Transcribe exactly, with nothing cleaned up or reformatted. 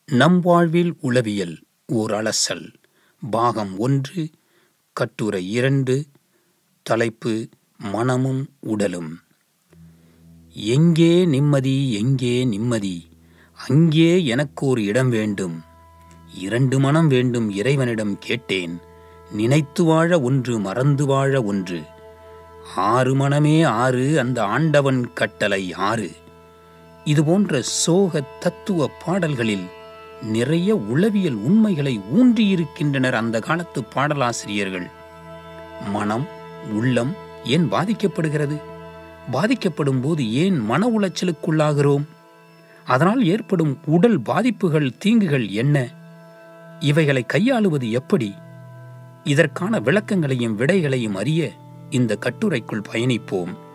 நம் வாழ்வில் உளவியல் ஓர் அலசல். பாகம் ஒன்று, கட்டுரை இரண்டு. தலைப்பு: மனமும் உடலும். எங்கே நிம்மதி, எங்கே நிம்மதி? அங்கே எனக்கோர் இடம் வேண்டும். இரண்டு மனம் வேண்டும் இறைவனிடம் கேட்டேன். நினைத்து வாழ ஒன்று, மறந்து வாழ ஒன்று. ஆறு மனமே ஆறு, அந்த ஆண்டவன் கட்டளை ஆறு. இதுபோன்ற சோக தத்துவ பாடல்களில் நிறைய உளவியல் உண்மைகளை ஊன்றியிருக்கின்றனர் அந்த காலத்து பாடலாசிரியர்கள். மனம், உள்ளம் ஏன் பாதிக்கப்படுகிறது? பாதிக்கப்படும் போது ஏன் மன உளைச்சலுக்குள்ளாகிறோம்? அதனால் ஏற்படும் உடல் பாதிப்புகள், தீங்குகள் என்ன? இவைகளை கையாளுவது எப்படி? இதற்கான விளக்கங்களையும் விடைகளையும் அறிய இந்த கட்டுரைக்குள் பயணிப்போம்.